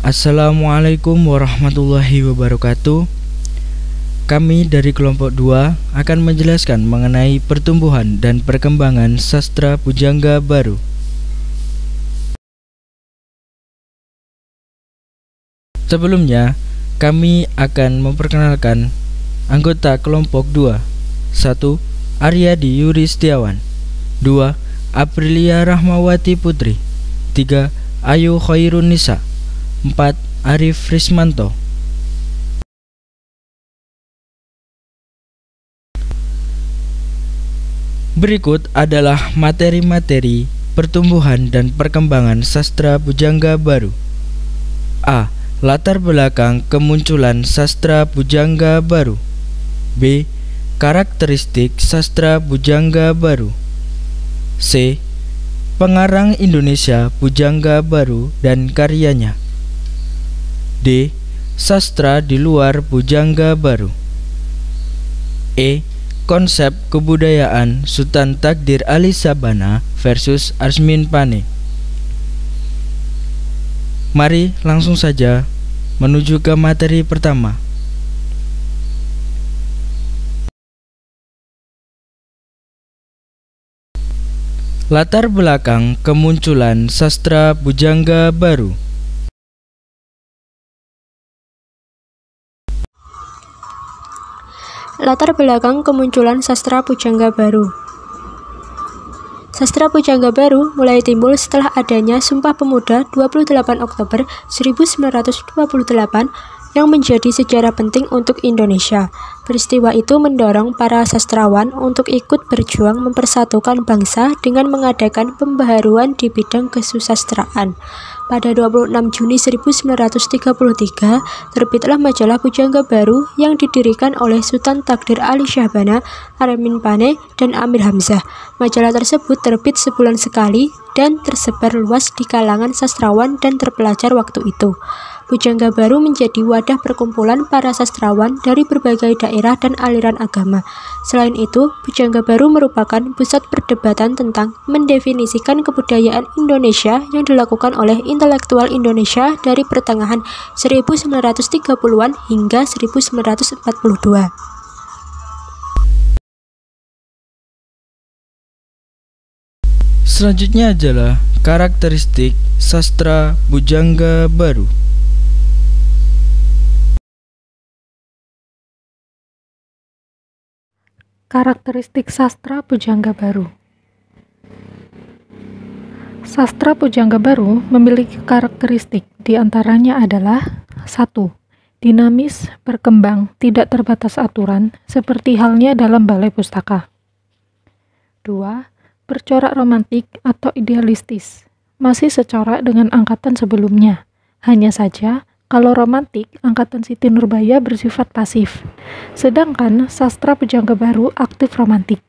Assalamualaikum warahmatullahi wabarakatuh. Kami dari kelompok 2 akan menjelaskan mengenai pertumbuhan dan perkembangan sastra pujangga baru. Sebelumnya, kami akan memperkenalkan anggota kelompok 2. 1. Aryadi Yuri Setiawan. 2. Aprilia Rahmawati Putri. 3. Ayu Khairun Nisa. 4. Arif Rismanto. Berikut adalah materi-materi pertumbuhan dan perkembangan sastra pujangga baru. A. Latar belakang kemunculan sastra pujangga baru. B. Karakteristik sastra pujangga baru. C. Pengarang Indonesia pujangga baru dan karyanya. D. Sastra di luar pujangga baru. E. Konsep kebudayaan Sultan Takdir Ali Sabana versus Arsmin Pane. Mari langsung saja menuju ke materi pertama. Latar belakang kemunculan sastra pujangga baru. Latar belakang kemunculan sastra pujangga baru. Sastra pujangga baru mulai timbul setelah adanya Sumpah Pemuda 28 Oktober 1928 yang menjadi sejarah penting untuk Indonesia. Peristiwa itu mendorong para sastrawan untuk ikut berjuang mempersatukan bangsa dengan mengadakan pembaharuan di bidang kesusastraan. Pada 26 Juni 1933, terbitlah majalah Pujangga Baru yang didirikan oleh Sultan Takdir Ali Sabana, Arsmin Pane, dan Amir Hamzah. Majalah tersebut terbit sebulan sekali dan tersebar luas di kalangan sastrawan dan terpelajar waktu itu. Pujangga Baru menjadi wadah perkumpulan para sastrawan dari berbagai daerah dan aliran agama. Selain itu, Pujangga Baru merupakan pusat perdebatan tentang mendefinisikan kebudayaan Indonesia yang dilakukan oleh intelektual Indonesia dari pertengahan 1930-an hingga 1942. Selanjutnya adalah karakteristik sastra pujangga baru. Karakteristik sastra pujangga baru. Sastra pujangga baru memiliki karakteristik, diantaranya adalah 1. Dinamis, berkembang, tidak terbatas aturan, seperti halnya dalam balai pustaka. 2. Bercorak romantik atau idealistis, masih secorak dengan angkatan sebelumnya. Hanya saja, kalau romantik, angkatan Siti Nurbaya bersifat pasif, sedangkan sastra pujangga baru aktif romantik.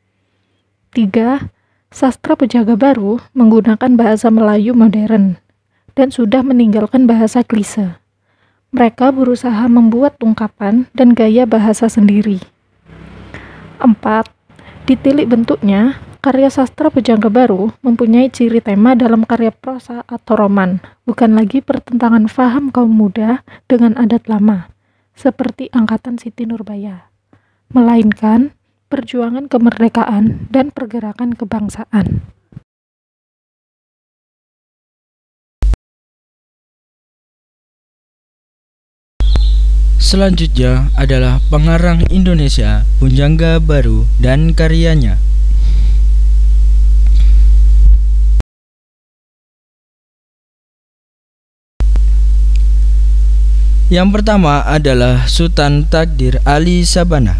3. Sastra pujangga baru menggunakan bahasa Melayu modern dan sudah meninggalkan bahasa klise. Mereka berusaha membuat ungkapan dan gaya bahasa sendiri. 4. Ditilik bentuknya, karya sastra pujangga baru mempunyai ciri tema dalam karya prosa atau roman, bukan lagi pertentangan faham kaum muda dengan adat lama, seperti angkatan Siti Nurbaya, melainkan perjuangan kemerdekaan dan pergerakan kebangsaan. Selanjutnya adalah pengarang Indonesia pujangga baru dan karyanya. Yang pertama adalah Sultan Takdir Ali Sabana.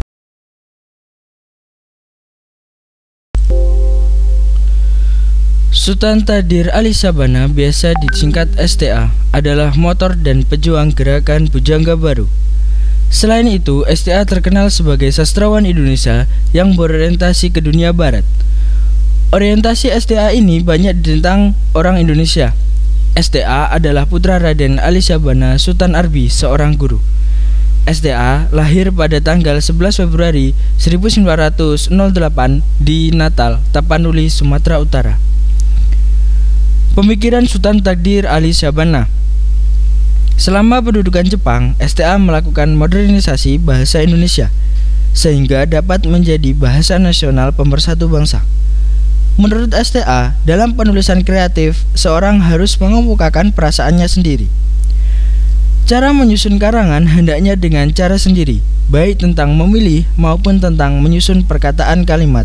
Sultan Takdir Ali Sabana, biasa disingkat STA, adalah motor dan pejuang gerakan pujangga baru. Selain itu, STA terkenal sebagai sastrawan Indonesia yang berorientasi ke dunia barat. Orientasi STA ini banyak ditentang orang Indonesia. STA adalah putra Raden Ali Sabana Sultan Arbi, seorang guru. STA lahir pada tanggal 11 Februari 1908 di Natal, Tapanuli, Sumatera Utara. Pemikiran Sultan Takdir Ali Sabana. Selama pendudukan Jepang, STA melakukan modernisasi bahasa Indonesia sehingga dapat menjadi bahasa nasional pemersatu bangsa. Menurut STA, dalam penulisan kreatif, seorang harus mengemukakan perasaannya sendiri. Cara menyusun karangan hendaknya dengan cara sendiri, baik tentang memilih maupun tentang menyusun perkataan kalimat.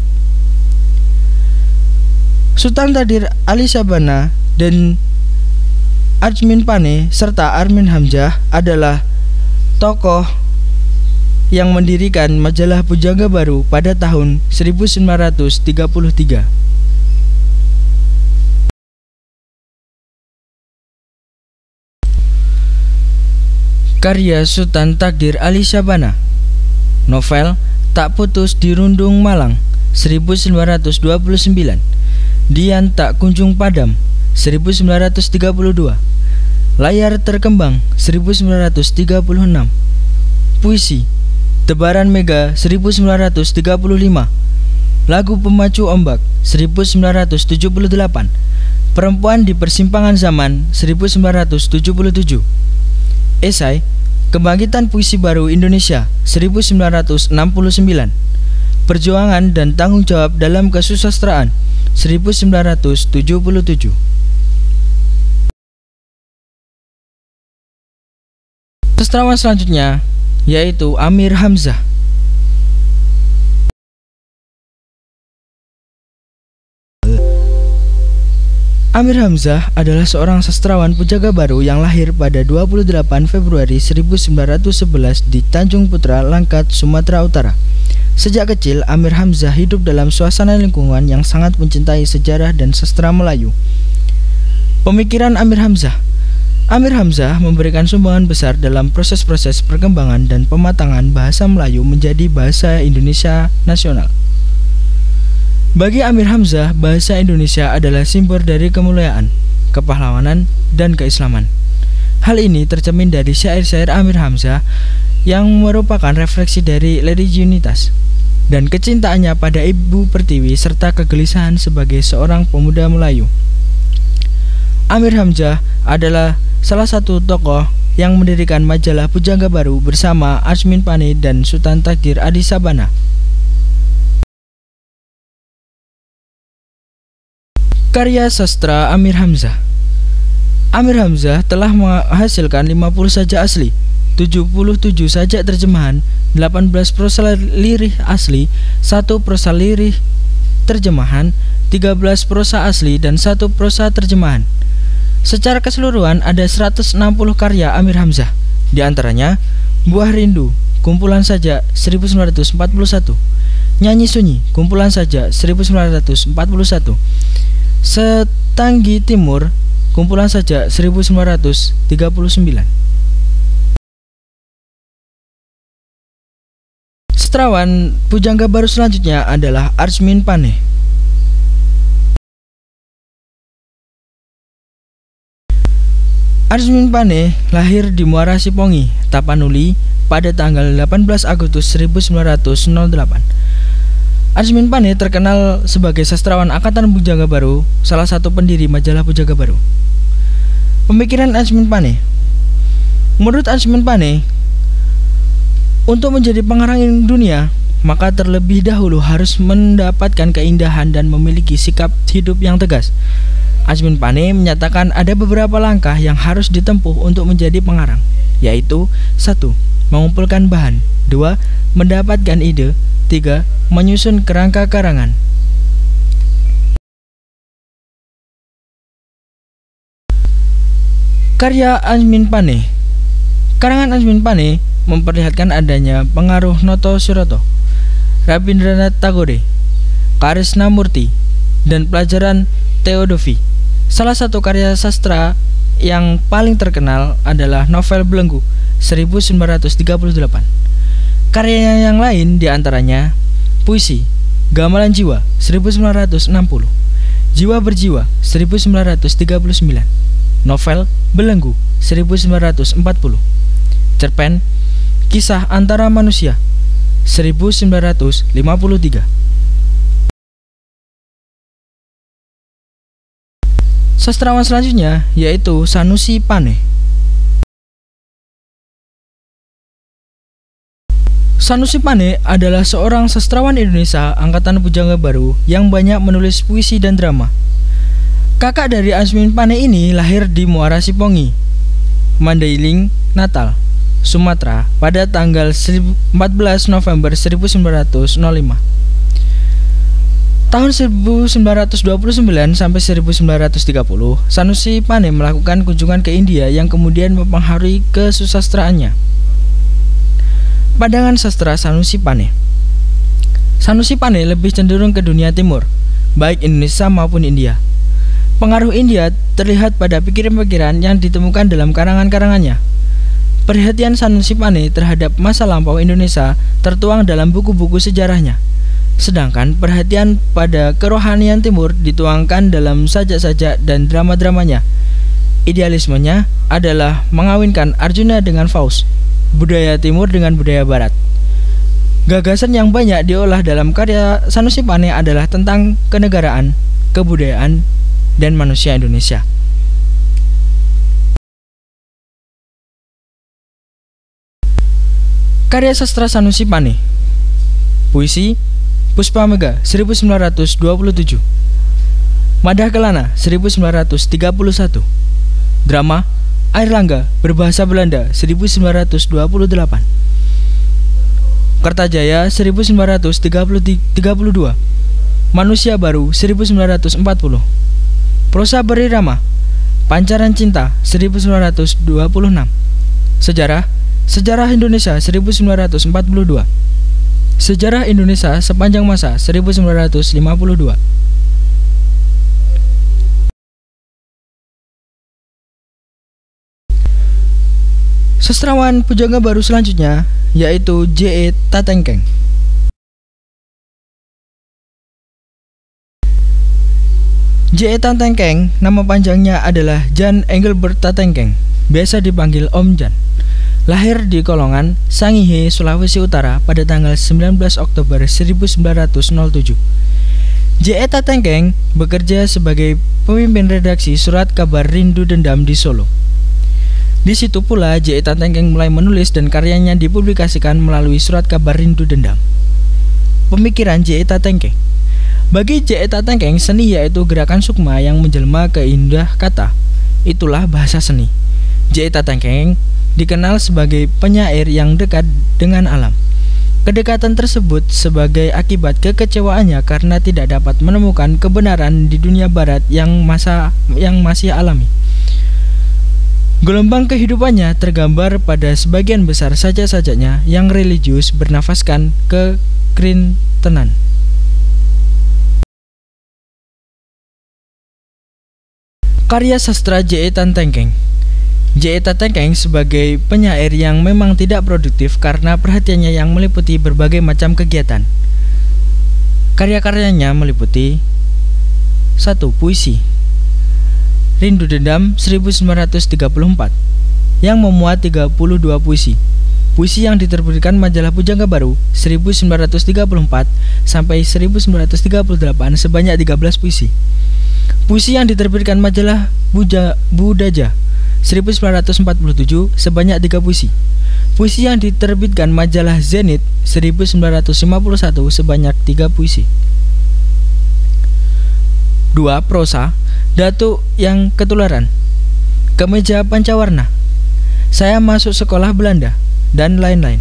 Sultan Taqdir Ali Syabana dan Arjmin Pane serta Armin Hamzah adalah tokoh yang mendirikan majalah Pujangga Baru pada tahun 1933. Karya Sultan Taqdir Ali Syabana. Novel Tak Putus di Rundung Malang 1929. Dian Tak Kunjung Padam 1932. Layar Terkembang 1936. Puisi Tebaran Mega 1935. Lagu Pemacu Ombak 1978. Perempuan di Persimpangan Zaman 1977. Esai Kebangkitan Puisi Baru Indonesia 1969. Perjuangan dan Tanggung Jawab dalam Kesusastraan 1977. Sastrawan selanjutnya yaitu Amir Hamzah. Amir Hamzah adalah seorang sastrawan Pujangga Baru yang lahir pada 28 Februari 1911 di Tanjung Putra, Langkat, Sumatera Utara. Sejak kecil, Amir Hamzah hidup dalam suasana lingkungan yang sangat mencintai sejarah dan sastra Melayu. Pemikiran Amir Hamzah. Amir Hamzah memberikan sumbangan besar dalam proses-proses perkembangan dan pematangan bahasa Melayu menjadi bahasa Indonesia nasional. Bagi Amir Hamzah, bahasa Indonesia adalah simbol dari kemuliaan, kepahlawanan, dan keislaman. Hal ini tercermin dari syair-syair Amir Hamzah yang merupakan refleksi dari religionitas dan kecintaannya pada Ibu Pertiwi serta kegelisahan sebagai seorang pemuda Melayu. Amir Hamzah adalah salah satu tokoh yang mendirikan majalah Pujangga Baru bersama Arjmin Pane dan Sultan Taqdir Ali Syabana. Karya sastra Amir Hamzah. Amir Hamzah telah menghasilkan 50 sajak asli, 77 sajak terjemahan, 18 prosa lirih asli, 1 prosa lirih terjemahan, 13 prosa asli, dan 1 prosa terjemahan. Secara keseluruhan ada 160 karya Amir Hamzah. Di antaranya Buah Rindu, kumpulan sajak 1941. Nyanyi Sunyi, kumpulan sajak 1941. Setanggi Timur, kumpulan sajak 1939. Sastrawan Pujangga Baru selanjutnya adalah Arjmin Pane. Arjmin Pane lahir di Muara Sipongi, Tapanuli pada tanggal 18 Agustus 1908. Arjmin Pane terkenal sebagai sastrawan angkatan Pujangga Baru, salah satu pendiri majalah Pujangga Baru. Pemikiran Arjmin Pane. Menurut Arjmin Pane, untuk menjadi pengarang dunia, maka terlebih dahulu harus mendapatkan keindahan dan memiliki sikap hidup yang tegas. Arjmin Pane menyatakan ada beberapa langkah yang harus ditempuh untuk menjadi pengarang, yaitu 1. Mengumpulkan bahan, 2. Mendapatkan ide, 3. Menyusun kerangka karangan. Karya Arjmin Pane. Karangan Arjmin Pane memperlihatkan adanya pengaruh Noto Suroto, Rabindranath Tagore, Krishnamurti, dan pelajaran Theosophy. Salah satu karya sastra yang paling terkenal adalah novel Belenggu 1938. Karyanya yang lain diantaranya Puisi Gamelan Jiwa 1960, Jiwa Berjiwa 1939, novel Belenggu 1940, cerpen Kisah Antara Manusia 1953. Sastrawan selanjutnya yaitu Sanusi Pane. Sanusi Pane adalah seorang sastrawan Indonesia angkatan Pujangga Baru yang banyak menulis puisi dan drama. Kakak dari Asmin Pane ini lahir di Muara Sipongi, Mandailing, Natal, Sumatera pada tanggal 14 November 1905. Tahun 1929 sampai 1930, Sanusi Pane melakukan kunjungan ke India yang kemudian mempengaruhi kesusastraannya. Pandangan sastra Sanusi Pane. Sanusi Pane lebih cenderung ke dunia timur, baik Indonesia maupun India. Pengaruh India terlihat pada pikiran-pikiran yang ditemukan dalam karangan-karangannya. Perhatian Sanusi Pane terhadap masa lampau Indonesia tertuang dalam buku-buku sejarahnya. Sedangkan perhatian pada kerohanian timur dituangkan dalam sajak-sajak dan drama-dramanya. Idealismenya adalah mengawinkan Arjuna dengan Faust, budaya timur dengan budaya barat. Gagasan yang banyak diolah dalam karya Sanusi Pane adalah tentang kenegaraan, kebudayaan, dan manusia Indonesia. Karya sastra Sanusi Pane. Puisi Puspa Mega 1927, Madah Kelana 1931, Drama Airlangga berbahasa Belanda 1928, Kertajaya 1932, Manusia Baru 1940, Prosa Berirama Pancaran Cinta 1926, Sejarah Indonesia 1942, Sejarah Indonesia sepanjang masa 1952. Sastrawan Pujangga Baru selanjutnya yaitu J.E. Tatengkeng. J.E. Tatengkeng nama panjangnya adalah Jan Engelbert Tatengkeng, biasa dipanggil Om Jan. Lahir di Kolongan, Sangihe, Sulawesi Utara pada tanggal 19 Oktober 1907. J.E. Tatengkeng bekerja sebagai pemimpin redaksi surat kabar Rindu Dendam di Solo. Di situ pula J.E. Tatengkeng mulai menulis dan karyanya dipublikasikan melalui surat kabar Rindu Dendam. Pemikiran J.E. Tatengkeng. Bagi J.E. Tatengkeng, seni yaitu gerakan sukma yang menjelma ke indah kata. Itulah bahasa seni. J.E. Tatengkeng dikenal sebagai penyair yang dekat dengan alam. Kedekatan tersebut sebagai akibat kekecewaannya karena tidak dapat menemukan kebenaran di dunia barat yang masih alami. Gelombang kehidupannya tergambar pada sebagian besar sajak-sajaknya yang religius bernafaskan kekrintenan. Karya sastra J.E. Tatengkeng. J.E. Tatengkeng sebagai penyair yang memang tidak produktif karena perhatiannya yang meliputi berbagai macam kegiatan. Karya-karyanya meliputi 1. Puisi Rindu Dendam 1934 yang memuat 32 puisi. Puisi yang diterbitkan majalah Pujangga Baru 1934 sampai 1938 sebanyak 13 puisi. Puisi yang diterbitkan majalah Budaja 1947 sebanyak 3 puisi. Puisi yang diterbitkan majalah Zenit 1951 sebanyak 3 puisi. 2. Prosa Datuk yang Ketularan, Kemeja Pancawarna, Saya Masuk Sekolah Belanda, dan lain-lain.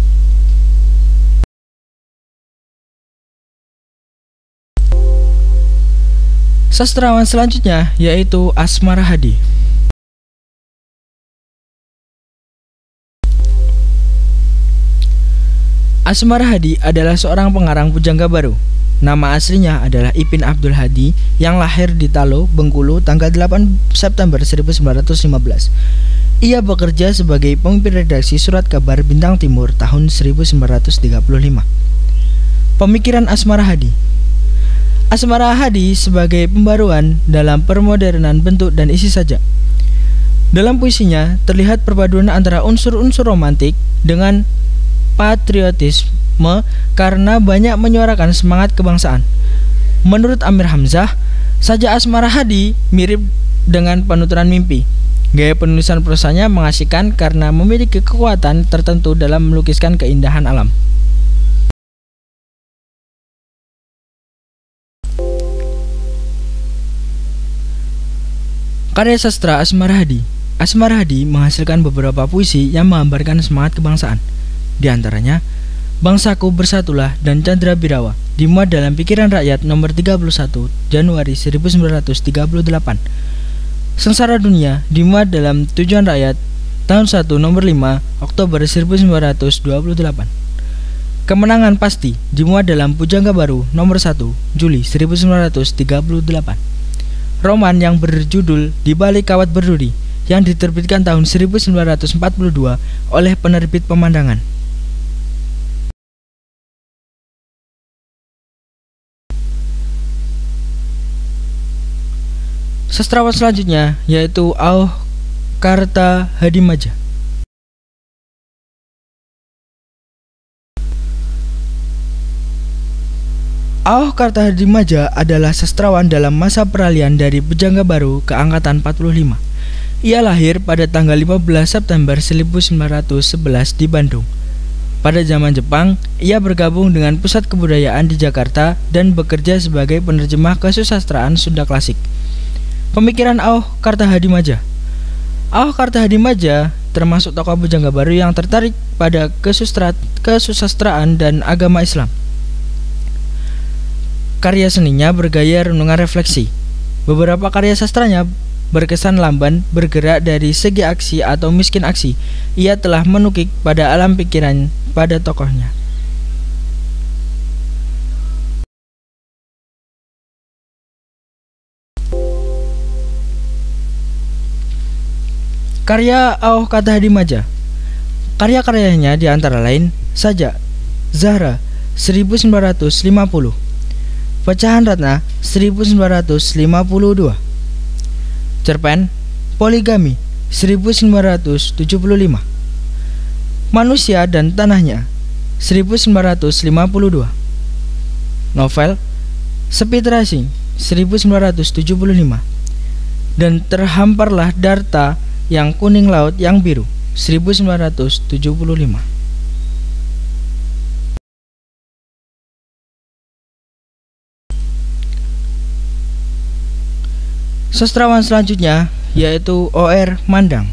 Sastrawan selanjutnya yaitu Asmara Hadi. Asmara Hadi adalah seorang pengarang Pujangga Baru. Nama aslinya adalah Ipin Abdul Hadi yang lahir di Talo, Bengkulu tanggal 8 September 1915. Ia bekerja sebagai pemimpin redaksi surat kabar Bintang Timur tahun 1935. Pemikiran Asmara Hadi. Asmara Hadi sebagai pembaruan dalam permodernan bentuk dan isi sajak. Dalam puisinya terlihat perpaduan antara unsur-unsur romantik dengan patriotisme karena banyak menyuarakan semangat kebangsaan. Menurut Amir Hamzah, sajak Asmara Hadi mirip dengan penuturan mimpi. Gaya penulisan prosanya mengasihkan karena memiliki kekuatan tertentu dalam melukiskan keindahan alam. Karya sastra Asmarahadi. Asmarahadi menghasilkan beberapa puisi yang menggambarkan semangat kebangsaan. Di antaranya, Bangsaku Bersatulah dan Candra Birawa, dimuat dalam Pikiran Rakyat nomor 31 Januari 1938. Sengsara Dunia dimuat dalam Tujuan Rakyat tahun 1 nomor 5 Oktober 1928. Kemenangan Pasti dimuat dalam Pujangga Baru nomor 1 Juli 1938. Roman yang berjudul Di Balik Kawat Berduri yang diterbitkan tahun 1942 oleh penerbit Pemandangan. Sastrawan selanjutnya yaitu Auh Kartahadimadja. Auh Kartahadimadja adalah sastrawan dalam masa peralihan dari Pujangga Baru ke Angkatan 45. Ia lahir pada tanggal 15 September 1911 di Bandung. Pada zaman Jepang, ia bergabung dengan Pusat Kebudayaan di Jakarta dan bekerja sebagai penerjemah kesusastraan Sunda klasik. Pemikiran Auh Kartahadimadja. Auh Kartahadimadja termasuk tokoh Pujangga Baru yang tertarik pada kesusastraan dan agama Islam. Karya seninya bergaya renungan refleksi. Beberapa karya sastranya berkesan lamban, bergerak dari segi aksi atau miskin aksi. Ia telah menukik pada alam pikiran pada tokohnya. Karya Auh Kartahadimadja. Karya-karyanya di antara lain Sajak, Zahra 1950, Pecahan Ratna 1952, Cerpen Poligami 1975, Manusia dan Tanahnya 1952, Novel Speed Racing 1975, dan Terhamparlah Darta yang Kuning Laut yang Biru 1975. Sastrawan selanjutnya yaitu O.R. Mandang.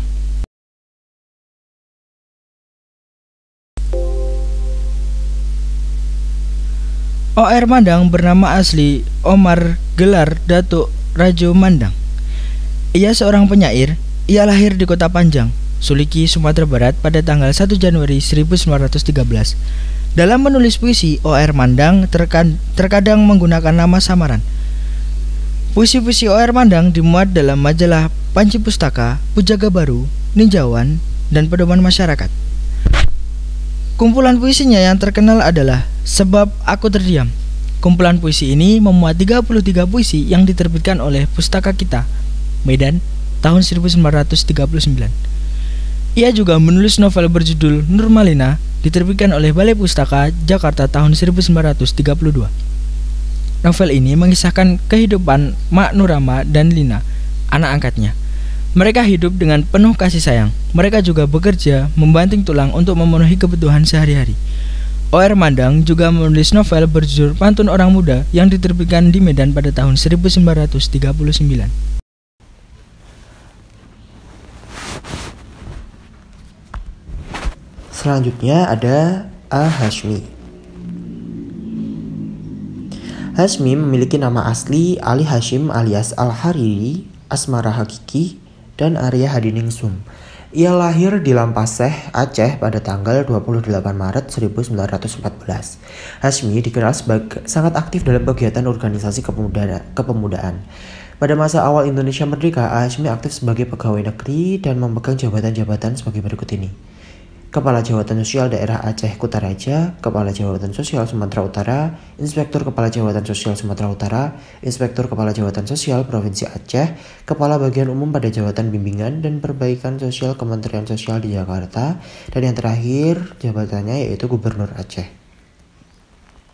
O.R. Mandang bernama asli Omar Gelar Datuk Rajo Mandang. Ia seorang penyair. Ia lahir di Kota Panjang, Suliki, Sumatera Barat pada tanggal 1 Januari 1913. Dalam menulis puisi, O.R. Mandang terkadang menggunakan nama samaran. Puisi-puisi O.R. Mandang dimuat dalam majalah Panci Pustaka, Pujangga Baru, Ninjawan, dan Pedoman Masyarakat. Kumpulan puisinya yang terkenal adalah Sebab Aku Terdiam. Kumpulan puisi ini memuat 33 puisi yang diterbitkan oleh Pustaka Kita, Medan, tahun 1939. Ia juga menulis novel berjudul Nurmalina, diterbitkan oleh Balai Pustaka Jakarta tahun 1932. Novel ini mengisahkan kehidupan Mak Nurama dan Lina, anak angkatnya. Mereka hidup dengan penuh kasih sayang. Mereka juga bekerja membanting tulang untuk memenuhi kebutuhan sehari-hari. O.R. Mandang juga menulis novel berjudul Pantun Orang Muda yang diterbitkan di Medan pada tahun 1939. Selanjutnya ada Al-Hashmi. Hashmi memiliki nama asli Ali Hashim alias Al-Hariri, asmara hakiki, dan Arya Hadiningsum. Ia lahir di Lampaseh, Aceh pada tanggal 28 Maret 1914. Hashmi dikenal sebagai sangat aktif dalam kegiatan organisasi kepemudaan. Pada masa awal Indonesia merdeka, Hashmi aktif sebagai pegawai negeri dan memegang jabatan-jabatan sebagai berikut ini: Kepala Jabatan Sosial Daerah Aceh Kutaraja, Kepala Jabatan Sosial Sumatera Utara, Inspektur Kepala Jabatan Sosial Sumatera Utara, Inspektur Kepala Jabatan Sosial Provinsi Aceh, Kepala Bagian Umum pada Jabatan Bimbingan dan Perbaikan Sosial Kementerian Sosial di Jakarta, dan yang terakhir jabatannya yaitu Gubernur Aceh.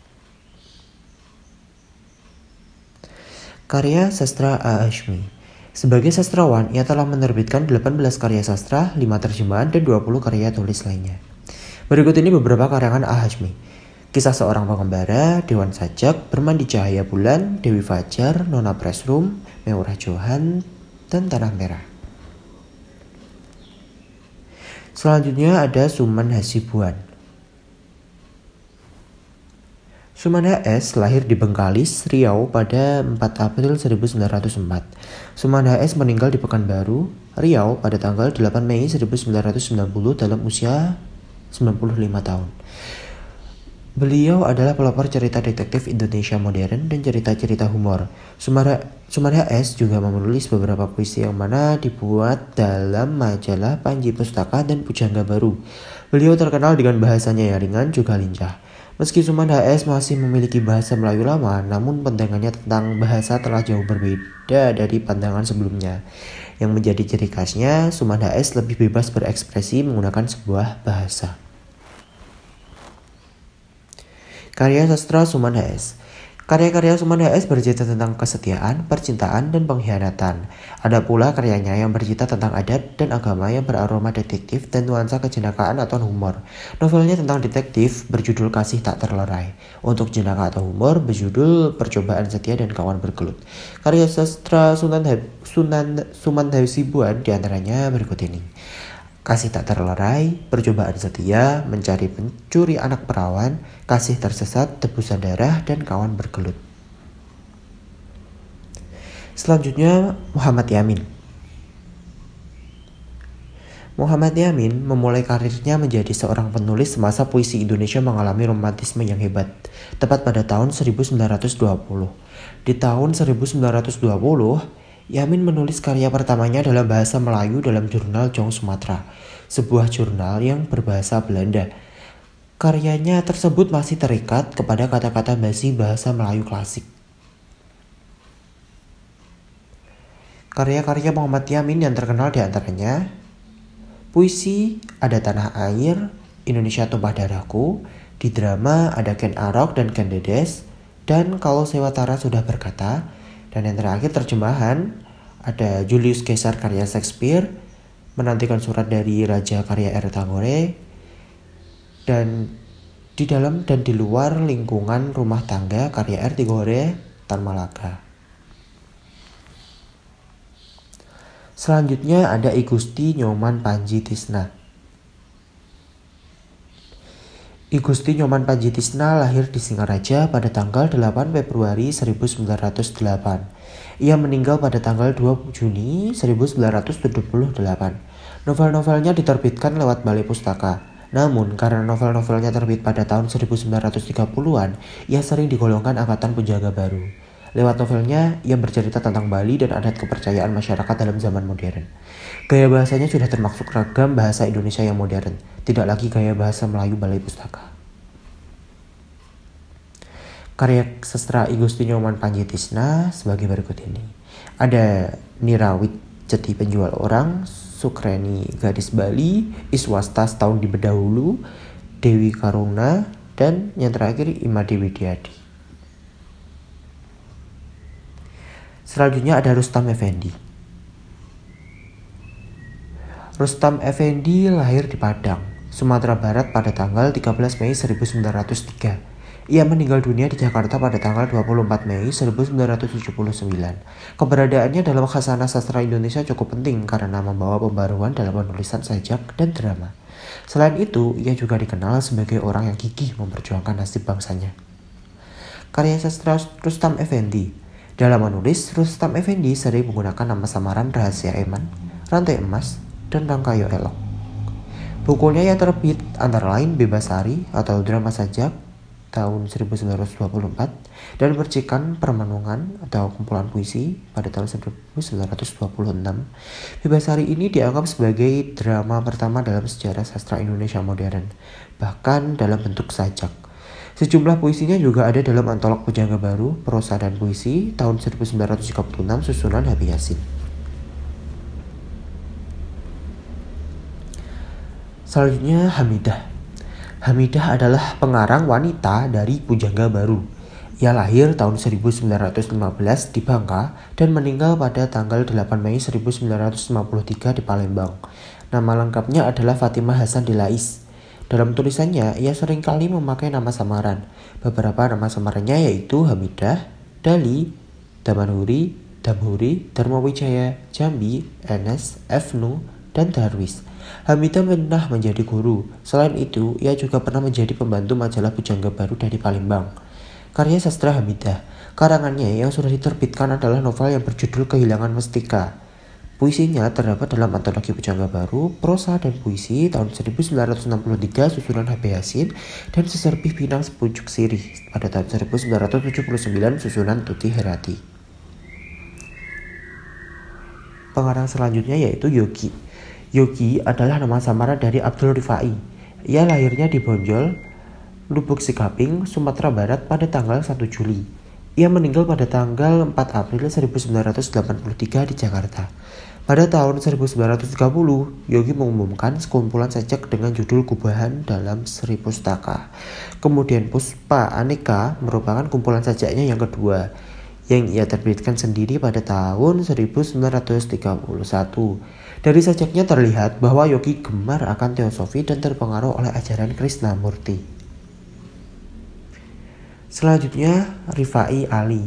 Karya sastra A. Hashmi. Sebagai sastrawan, ia telah menerbitkan 18 karya sastra, 5 terjemahan, dan 20 karya tulis lainnya. Berikut ini beberapa karangan Al-Hashmi. Kisah Seorang Pengembara, Dewan Sajak, Bermandi Cahaya Bulan, Dewi Fajar, Nona Pressroom, Meurah Johan, dan Tanah Merah. Selanjutnya ada Suman Hasibuan. Suman HS lahir di Bengkalis, Riau pada 4 April 1904. Suman HS meninggal di Pekanbaru, Riau pada tanggal 8 Mei 1990 dalam usia 95 tahun. Beliau adalah pelopor cerita detektif Indonesia modern dan cerita-cerita humor. Suman HS juga menulis beberapa puisi yang mana dibuat dalam majalah Panji Pustaka dan Pujangga Baru. Beliau terkenal dengan bahasanya yang ringan juga lincah. Meski Suman HS masih memiliki bahasa Melayu lama, namun pandangannya tentang bahasa telah jauh berbeda dari pandangan sebelumnya. Yang menjadi ciri khasnya, Suman HS lebih bebas berekspresi menggunakan sebuah bahasa. Karya sastra Suman HS. Karya-karya Suman HS bercerita tentang kesetiaan, percintaan, dan pengkhianatan. Ada pula karyanya yang bercerita tentang adat dan agama yang beraroma detektif dan nuansa kejenakaan atau humor. Novelnya tentang detektif berjudul Kasih Tak Terlerai. Untuk jenaka atau humor berjudul Percobaan Setia dan Kawan Bergelut. Karya sastra Suman Hasibuan diantaranya berikut ini. Kasih Tak Terlerai, Percobaan Setia, Mencari Pencuri Anak Perawan, Kasih Tersesat, Tebusan Darah, dan Kawan Bergelut. Selanjutnya, Muhammad Yamin. Muhammad Yamin memulai karirnya menjadi seorang penulis semasa puisi Indonesia mengalami romantisme yang hebat, tepat pada tahun 1920. Di tahun 1920, Yamin menulis karya pertamanya dalam bahasa Melayu dalam jurnal Jong Sumatera, sebuah jurnal yang berbahasa Belanda. Karyanya tersebut masih terikat kepada kata-kata basi bahasa Melayu klasik. Karya-karya Muhammad Yamin yang terkenal diantaranya puisi Ada Tanah Air, Indonesia Tumpah Darahku, di drama ada Ken Arok dan Ken Dedes, dan Kalau Sewatara Sudah Berkata. Dan yang terakhir terjemahan ada Julius Caesar karya Shakespeare, Menantikan Surat dari Raja karya R. Tagore, dan Di Dalam dan di Luar Lingkungan Rumah Tangga karya R. Tagore, Tan Malaka. Selanjutnya ada I Gusti Nyoman Panji Tisna. I Gusti Nyoman Panji Tisna lahir di Singaraja pada tanggal 8 Februari 1908. Ia meninggal pada tanggal 2 Juni 1978. Novel-novelnya diterbitkan lewat Balai Pustaka. Namun, karena novel-novelnya terbit pada tahun 1930-an, ia sering digolongkan angkatan Pujangga Baru. Lewat novelnya, ia bercerita tentang Bali dan adat kepercayaan masyarakat dalam zaman modern. Gaya bahasanya sudah termasuk ragam bahasa Indonesia yang modern, tidak lagi gaya bahasa Melayu Balai Pustaka. Karya sastra I Gusti Nyoman Panji Tisna sebagai berikut ini. Ada Nirawit Jeti Penjual Orang, Sukreni Gadis Bali, Iswasta Setahun di Bedahulu, Dewi Karuna, dan yang terakhir Imade Widiadi. Selanjutnya ada Rustam Effendi. Rustam Effendi lahir di Padang, Sumatera Barat pada tanggal 13 Mei 1903. Ia meninggal dunia di Jakarta pada tanggal 24 Mei 1979. Keberadaannya dalam khasanah sastra Indonesia cukup penting karena membawa pembaruan dalam penulisan sajak dan drama. Selain itu, ia juga dikenal sebagai orang yang gigih memperjuangkan nasib bangsanya. Karya sastra Rustam Effendi. Dalam menulis, Rustam Effendi sering menggunakan nama samaran Rahasia Eman, Rantai Emas, dan Rangkayo Elok. Bukunya yang terbit antara lain Bebasari atau Drama Sajak tahun 1924 dan Percikan Permenungan atau kumpulan puisi pada tahun 1926. Bebasari ini dianggap sebagai drama pertama dalam sejarah sastra Indonesia modern, bahkan dalam bentuk sajak. Sejumlah puisinya juga ada dalam antolog Pujangga Baru, Prosa dan Puisi tahun 1936 susunan Habib Yasin. Selanjutnya Hamidah. Hamidah adalah pengarang wanita dari Pujangga Baru. Ia lahir tahun 1915 di Bangka dan meninggal pada tanggal 8 Mei 1953 di Palembang. Nama lengkapnya adalah Fatimah Hasan Delais. Dalam tulisannya, ia seringkali memakai nama samaran. Beberapa nama samarannya yaitu Hamidah, Dali, Damanhuri, Damhuri, Dharmawijaya, Jambi, Enes, Efnu, dan Darwis. Hamidah pernah menjadi guru. Selain itu, ia juga pernah menjadi pembantu majalah Pujangga Baru dari Palembang. Karya sastra Hamidah, karangannya yang sudah diterbitkan adalah novel yang berjudul Kehilangan Mestika. Puisinya terdapat dalam antologi Pujangga Baru, Prosa dan Puisi tahun 1963 susunan H.B. Yasin dan Seserbih Pinang Sepucuk Sirih pada tahun 1979 susunan Tuti Herati. Pengarang selanjutnya yaitu Yogi. Yogi adalah nama samaran dari Abdul Rifai. Ia lahirnya di Bonjol, Lubuk Sikaping, Sumatera Barat pada tanggal 1 Juli. Ia meninggal pada tanggal 4 April 1983 di Jakarta. Pada tahun 1930, Yogi mengumumkan sekumpulan sajak dengan judul Gubahan dalam Sri Pustaka. Kemudian Puspa Aneka merupakan kumpulan sajaknya yang kedua, yang ia terbitkan sendiri pada tahun 1931. Dari sajaknya terlihat bahwa Yogi gemar akan teosofi dan terpengaruh oleh ajaran Krishnamurti. Selanjutnya, Rifai Ali.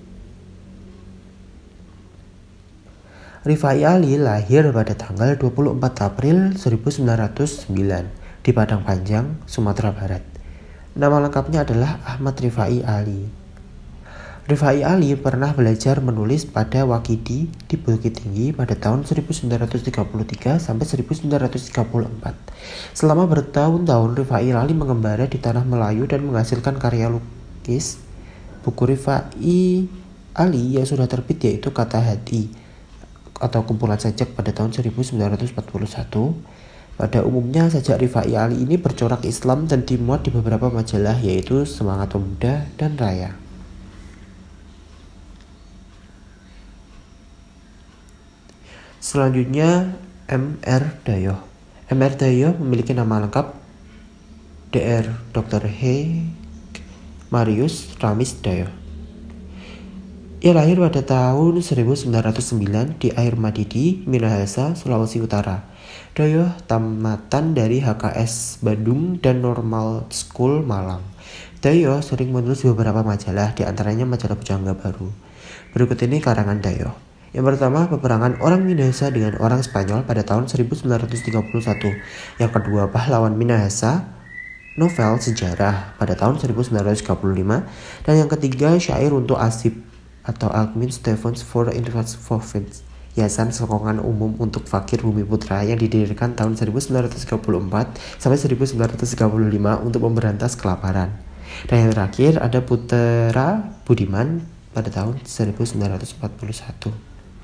Rifai Ali lahir pada tanggal 24 April 1909 di Padang Panjang, Sumatera Barat. Nama lengkapnya adalah Ahmad Rifai Ali. Rifai Ali pernah belajar menulis pada Wakidi di Bukit Tinggi pada tahun 1933 sampai 1934. Selama bertahun-tahun Rifai Ali mengembara di tanah Melayu dan menghasilkan karya lukis. Buku Rifai Ali yang sudah terbit yaitu Kata Hati atau kumpulan sajak pada tahun 1941. Pada umumnya sajak Rifai Ali ini bercorak Islam dan dimuat di beberapa majalah yaitu Semangat Pemuda dan Raya. Selanjutnya M.R. Dayoh. M.R. Dayoh memiliki nama lengkap Dr. H. Marius Ramis Dayoh. Ia lahir pada tahun 1909 di Air Madidi, Minahasa, Sulawesi Utara. Dayoh tamatan dari HKS Bandung dan Normal School Malang. Dayoh sering menulis beberapa majalah, di antaranya majalah Pujangga Baru. Berikut ini karangan Dayoh. Yang pertama, peperangan orang Minahasa dengan orang Spanyol pada tahun 1931. Yang kedua, Pahlawan Minahasa, novel sejarah pada tahun 1935. Dan yang ketiga, Syair untuk Asib atau Alkmin Stephens for Province, Yayasan Sokongan Umum untuk Fakir Bumi Putra yang didirikan tahun 1934 sampai 1935 untuk memberantas kelaparan. Dan yang terakhir ada Putera Budiman pada tahun 1941.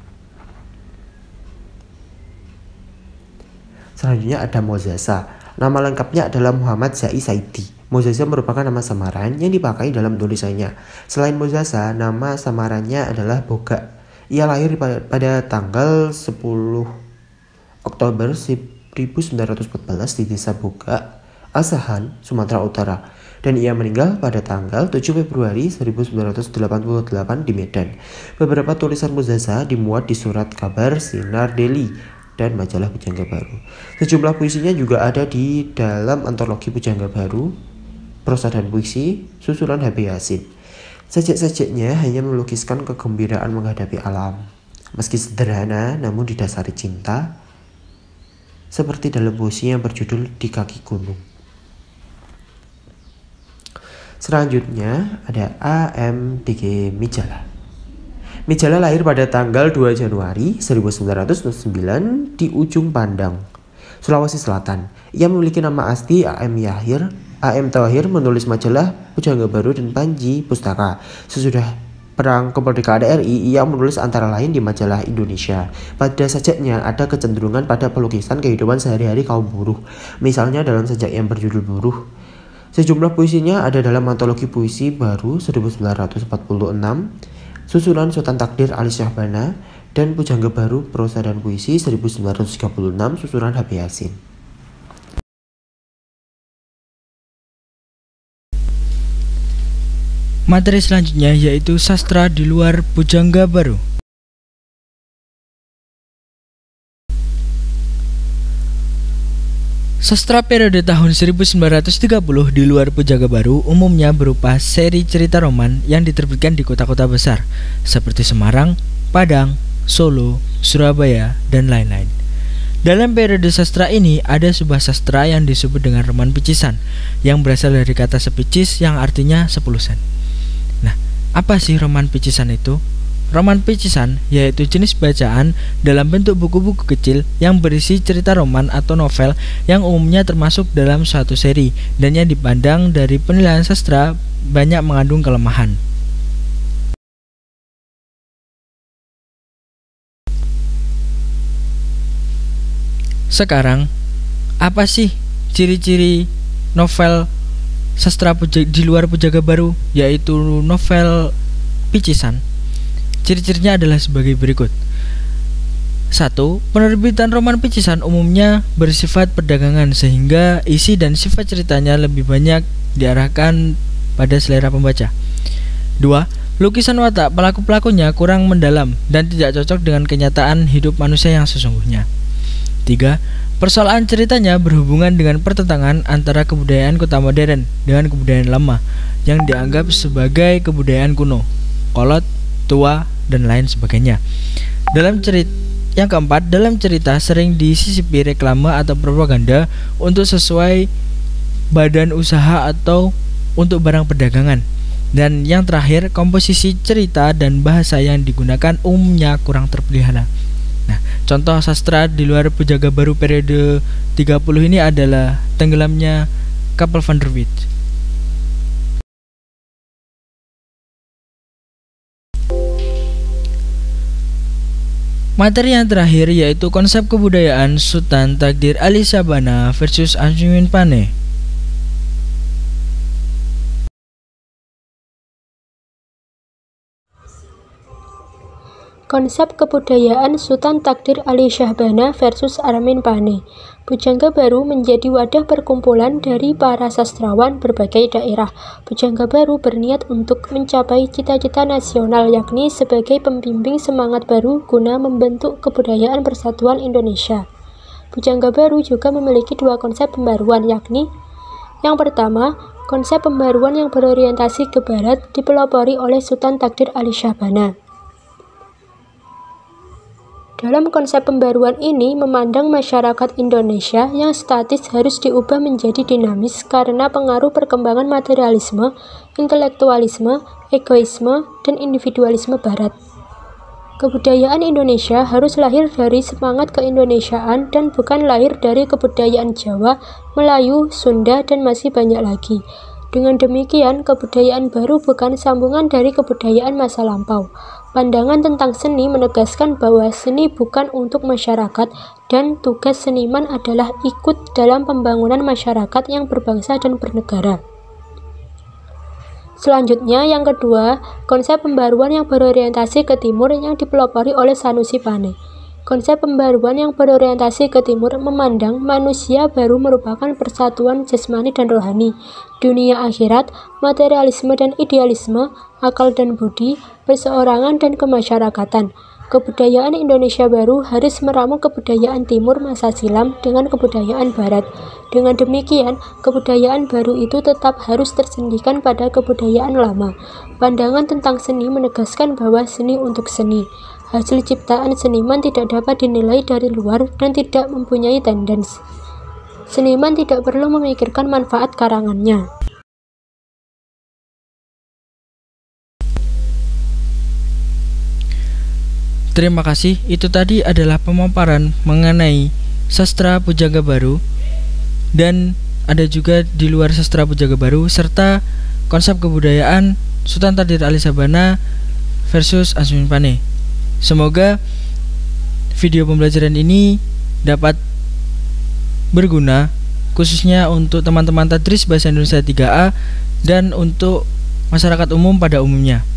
Selanjutnya ada Mozasa. Nama lengkapnya adalah Muhammad Zai Saidi. Mozasa merupakan nama samaran yang dipakai dalam tulisannya. Selain Mozasa, nama samarannya adalah Boga. Ia lahir pada tanggal 10 Oktober 1914 di Desa Boga, Asahan, Sumatera Utara. Dan ia meninggal pada tanggal 7 Februari 1988 di Medan. Beberapa tulisan Mozasa dimuat di surat kabar Sinar Deli dan majalah Pujangga Baru. Sejumlah puisinya juga ada di dalam antologi Pujangga Baru, Prosa dan Puisi, susunan H.B. Yasin. Sajak-sajaknya hanya melukiskan kegembiraan menghadapi alam. Meski sederhana, namun didasari cinta, seperti dalam puisi yang berjudul Di Kaki Gunung. Selanjutnya ada A.M.D.G. Mijala. Mijala lahir pada tanggal 2 Januari 1909 di Ujung Pandang, Sulawesi Selatan. Ia memiliki nama asli A.M. Yahir. A.M. Thahir menulis majalah Pujangga Baru dan Panji Pustaka. Sesudah Perang Kemerdekaan RI, ia menulis antara lain di majalah Indonesia. Pada sajaknya ada kecenderungan pada pelukisan kehidupan sehari-hari kaum buruh, misalnya dalam sajak yang berjudul Buruh. Sejumlah puisinya ada dalam antologi Puisi Baru 1946, susunan Sultan Takdir Ali Syahbana, dan Pujangga Baru Prosa dan Puisi 1936 susunan H.B. Yasin. materi selanjutnya yaitu sastra di luar Pujangga Baru. Sastra periode tahun 1930 di luar Pujangga Baru umumnya berupa seri cerita roman yang diterbitkan di kota-kota besar seperti Semarang, Padang, Solo, Surabaya, dan lain-lain. Dalam periode sastra ini ada sebuah sastra yang disebut dengan roman picisan yang berasal dari kata sepicis yang artinya 10 sen. Nah, apa sih roman picisan itu? Roman picisan yaitu jenis bacaan dalam bentuk buku-buku kecil yang berisi cerita roman atau novel yang umumnya termasuk dalam suatu seri dan yang dipandang dari penilaian sastra banyak mengandung kelemahan. Sekarang, apa sih ciri-ciri novel sastra di luar Pujangga Baru, yaitu novel picisan? Ciri-cirinya adalah sebagai berikut. 1. Penerbitan roman picisan umumnya bersifat perdagangan sehingga isi dan sifat ceritanya lebih banyak diarahkan pada selera pembaca. 2. Lukisan watak pelaku-pelakunya kurang mendalam dan tidak cocok dengan kenyataan hidup manusia yang sesungguhnya. 3. Persoalan ceritanya berhubungan dengan pertentangan antara kebudayaan kota modern dengan kebudayaan lama yang dianggap sebagai kebudayaan kuno, kolot, tua, dan lain sebagainya. Yang keempat, dalam cerita sering disisipi reklame atau propaganda untuk sesuai badan usaha atau untuk barang perdagangan. Dan yang terakhir, komposisi cerita dan bahasa yang digunakan umumnya kurang terpelihara. Nah, contoh sastra di luar Pujangga Baru periode 30 ini adalah Tenggelamnya Kapal Van der Wijk. Materi yang terakhir yaitu konsep kebudayaan Sutan Takdir Ali Syahbana versus Ansumin Pane. Konsep kebudayaan Sultan Takdir Ali Syahbana versus Armin Pane. Pujangga Baru menjadi wadah perkumpulan dari para sastrawan berbagai daerah. Pujangga Baru berniat untuk mencapai cita-cita nasional, yakni sebagai pembimbing semangat baru guna membentuk kebudayaan persatuan Indonesia. Pujangga Baru juga memiliki dua konsep pembaruan, yakni yang pertama, konsep pembaruan yang berorientasi ke barat dipelopori oleh Sultan Takdir Ali Syahbana. Dalam konsep pembaruan ini memandang masyarakat Indonesia yang statis harus diubah menjadi dinamis karena pengaruh perkembangan materialisme, intelektualisme, egoisme, dan individualisme barat. Kebudayaan Indonesia harus lahir dari semangat keindonesiaan dan bukan lahir dari kebudayaan Jawa, Melayu, Sunda, dan masih banyak lagi. Dengan demikian, kebudayaan baru bukan sambungan dari kebudayaan masa lampau. Pandangan tentang seni menegaskan bahwa seni bukan untuk masyarakat dan tugas seniman adalah ikut dalam pembangunan masyarakat yang berbangsa dan bernegara. Selanjutnya, yang kedua, konsep pembaruan yang berorientasi ke timur yang dipelopori oleh Sanusi Pane. Konsep pembaruan yang berorientasi ke timur memandang manusia baru merupakan persatuan jasmani dan rohani, dunia akhirat, materialisme dan idealisme, akal dan budi, perseorangan dan kemasyarakatan. Kebudayaan Indonesia baru harus meramu kebudayaan timur masa silam dengan kebudayaan barat. Dengan demikian, kebudayaan baru itu tetap harus tersendikan pada kebudayaan lama. Pandangan tentang seni menegaskan bahwa seni untuk seni. Hasil ciptaan seniman tidak dapat dinilai dari luar dan tidak mempunyai tendensi. Seniman tidak perlu memikirkan manfaat karangannya. Terima kasih, itu tadi adalah pemaparan mengenai sastra Pujangga Baru dan ada juga di luar sastra Pujangga Baru serta konsep kebudayaan Sultan Takdir Ali Syahbana versus Ansumin Pane. Semoga video pembelajaran ini dapat berguna khususnya untuk teman-teman Tadris Bahasa Indonesia 3A dan untuk masyarakat umum pada umumnya.